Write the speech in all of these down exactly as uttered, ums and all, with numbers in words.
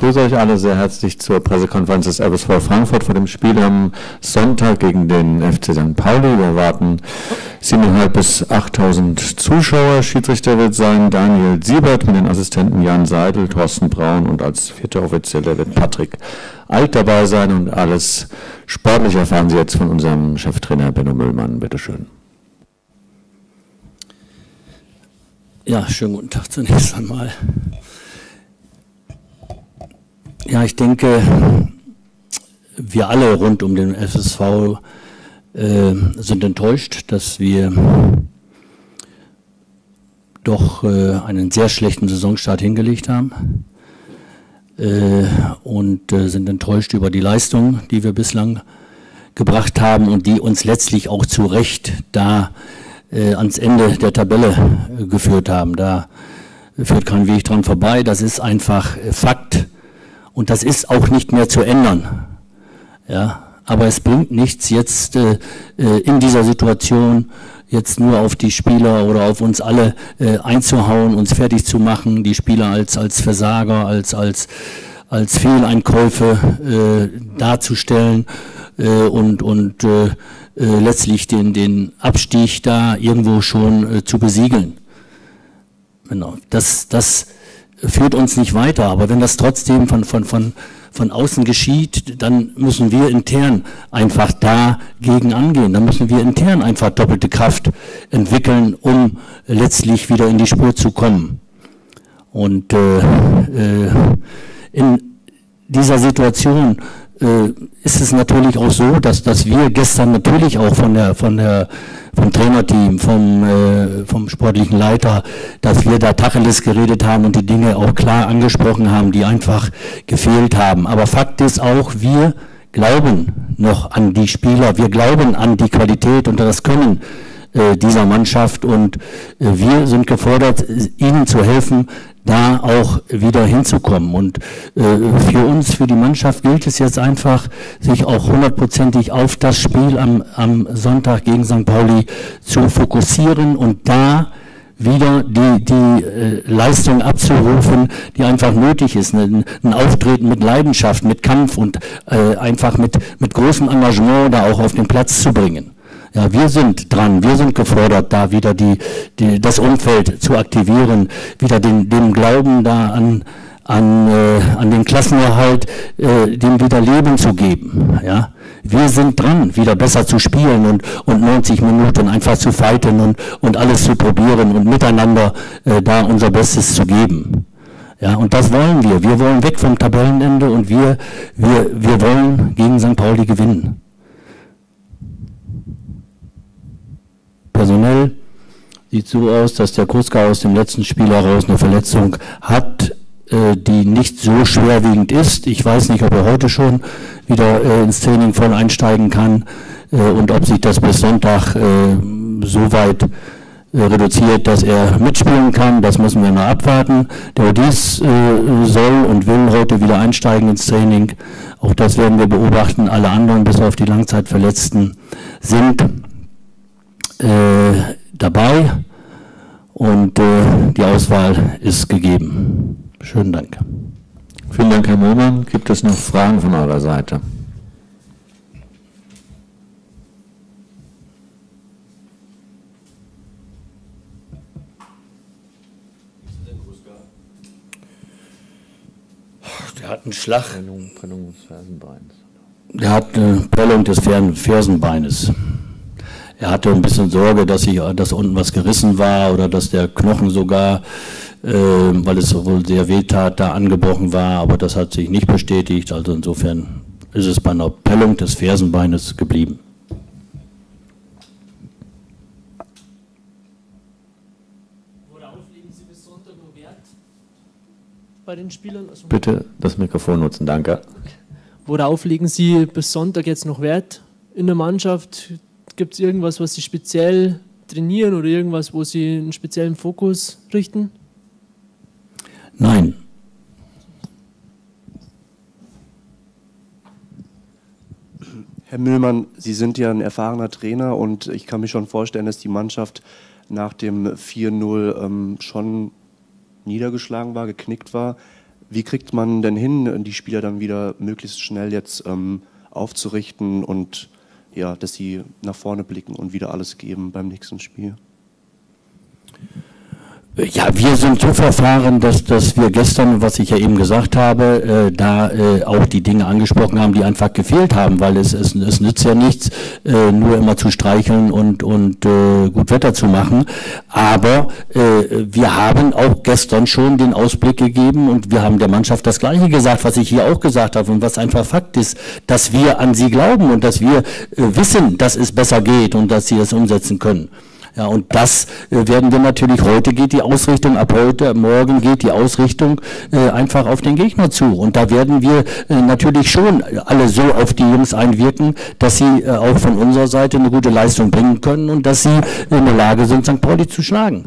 begrüße euch alle sehr herzlich zur Pressekonferenz des R S V Frankfurt vor dem Spiel am Sonntag gegen den F C Sankt Pauli. Wir erwarten siebentausendfünfhundert bis achttausend Zuschauer. Schiedsrichter wird sein Daniel Siebert mit den Assistenten Jan Seidel, Thorsten Braun und als vierter Offizieller wird Patrick Alt dabei sein. Und alles sportlich erfahren Sie jetzt von unserem Cheftrainer Benno Müllmann. Bitte schön. Ja, schönen guten Tag zunächst einmal. Ja, ich denke, wir alle rund um den F S V äh, sind enttäuscht, dass wir doch äh, einen sehr schlechten Saisonstart hingelegt haben äh, und äh, sind enttäuscht über die Leistung, die wir bislang gebracht haben und die uns letztlich auch zu Recht da äh, ans Ende der Tabelle äh, geführt haben. Da führt kein Weg dran vorbei, das ist einfach äh, Fakt. Und das ist auch nicht mehr zu ändern. Ja, aber es bringt nichts, jetzt äh, in dieser Situation jetzt nur auf die Spieler oder auf uns alle äh, einzuhauen, uns fertig zu machen, die Spieler als, als Versager, als, als, als Fehleinkäufe äh, darzustellen äh, und, und äh, äh, letztlich den, den Abstieg da irgendwo schon äh, zu besiegeln. Genau. Das, das führt uns nicht weiter, aber wenn das trotzdem von, von, von, von außen geschieht, dann müssen wir intern einfach dagegen angehen. Dann müssen wir intern einfach doppelte Kraft entwickeln, um letztlich wieder in die Spur zu kommen. Und äh, äh, in dieser Situation äh, ist es natürlich auch so, dass, dass wir gestern natürlich auch von der, von der, vom Trainerteam, vom, äh, vom sportlichen Leiter, dass wir da Tacheles geredet haben und die Dinge auch klar angesprochen haben, die einfach gefehlt haben. Aber Fakt ist auch, wir glauben noch an die Spieler, wir glauben an die Qualität und das Können äh, dieser Mannschaft und äh, wir sind gefordert, ihnen zu helfen, da auch wieder hinzukommen. Und äh, für uns, für die Mannschaft gilt es jetzt einfach, sich auch hundertprozentig auf das Spiel am, am Sonntag gegen Sankt Pauli zu fokussieren und da wieder die, die äh, Leistung abzurufen, die einfach nötig ist. Ein, ein Auftreten mit Leidenschaft, mit Kampf und äh, einfach mit, mit großem Engagement da auch auf den Platz zu bringen. Ja, wir sind dran, wir sind gefordert, da wieder die, die, das Umfeld zu aktivieren, wieder den, den Glauben da an, an, äh, an den Klassenerhalt, äh, dem wieder Leben zu geben. Ja, wir sind dran, wieder besser zu spielen und, und neunzig Minuten einfach zu fighten und, und alles zu probieren und miteinander äh, da unser Bestes zu geben. Ja, und das wollen wir. Wir wollen weg vom Tabellenende und wir, wir, wir wollen gegen Sankt Pauli gewinnen. Personell sieht so aus, dass der Kuska aus dem letzten Spiel heraus eine Verletzung hat, äh, die nicht so schwerwiegend ist. Ich weiß nicht, ob er heute schon wieder äh, ins Training voll einsteigen kann äh, und ob sich das bis Sonntag äh, so weit äh, reduziert, dass er mitspielen kann. Das müssen wir mal abwarten. Der Odis äh, soll und will heute wieder einsteigen ins Training. Auch das werden wir beobachten. Alle anderen, bis auf die Langzeitverletzten, sind Äh, dabei und äh, die Auswahl ist gegeben. Schönen Dank. Vielen Dank, Herr Müllmann. Gibt es noch Fragen von eurer Seite? Der hat einen Schlag. Prellung des Fersenbeins. Der hat eine Prellung des Fersenbeines. Er hatte ein bisschen Sorge, dass, ich, dass unten was gerissen war oder dass der Knochen sogar, äh, weil es wohl sehr weh tat, da angebrochen war, aber das hat sich nicht bestätigt. Also insofern ist es bei einer Prellung des Fersenbeines geblieben. Worauf legen Sie bis Sonntag nur Wert bei den Spielern? Also Bitte das Mikrofon nutzen, danke. worauf legen Sie bis Sonntag jetzt noch Wert in der Mannschaft? Gibt es irgendwas, was Sie speziell trainieren oder irgendwas, wo Sie einen speziellen Fokus richten? Nein. Herr Müllmann, Sie sind ja ein erfahrener Trainer und ich kann mir schon vorstellen, dass die Mannschaft nach dem vier null ähm, schon niedergeschlagen war, geknickt war. Wie kriegt man denn hin, die Spieler dann wieder möglichst schnell jetzt ähm, aufzurichten und ja, dass sie nach vorne blicken und wieder alles geben beim nächsten Spiel? Ja, wir sind so verfahren, dass, dass wir gestern, was ich ja eben gesagt habe, äh, da äh, auch die Dinge angesprochen haben, die einfach gefehlt haben, weil es, es, es nützt ja nichts, äh, nur immer zu streicheln und, und äh, gut Wetter zu machen. Aber äh, wir haben auch gestern schon den Ausblick gegeben und wir haben der Mannschaft das Gleiche gesagt, was ich hier auch gesagt habe und was einfach Fakt ist, dass wir an sie glauben und dass wir äh, wissen, dass es besser geht und dass sie es umsetzen können. Ja, und das äh, werden wir natürlich, heute geht die Ausrichtung, ab heute, morgen geht die Ausrichtung äh, einfach auf den Gegner zu. Und da werden wir äh, natürlich schon alle so auf die Jungs einwirken, dass sie äh, auch von unserer Seite eine gute Leistung bringen können und dass sie in der Lage sind, Sankt Pauli zu schlagen.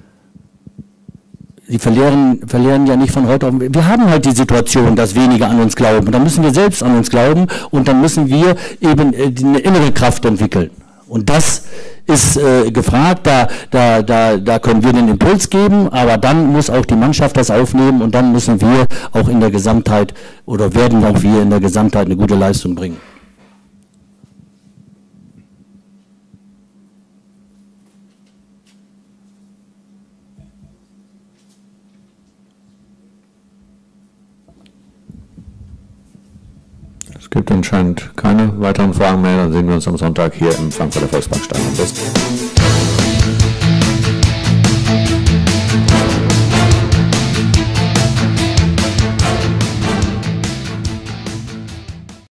Sie verlieren, verlieren ja nicht von heute auf. Wir haben halt die Situation, dass wenige an uns glauben. Und dann müssen wir selbst an uns glauben und dann müssen wir eben äh, eine innere Kraft entwickeln. Und das ist äh, gefragt, da, da, da, da können wir den Impuls geben, aber dann muss auch die Mannschaft das aufnehmen und dann müssen wir auch in der Gesamtheit oder werden auch wir in der Gesamtheit eine gute Leistung bringen. Es gibt anscheinend keine weiteren Fragen mehr, dann sehen wir uns am Sonntag hier im Frankfurter Volksparkstadion.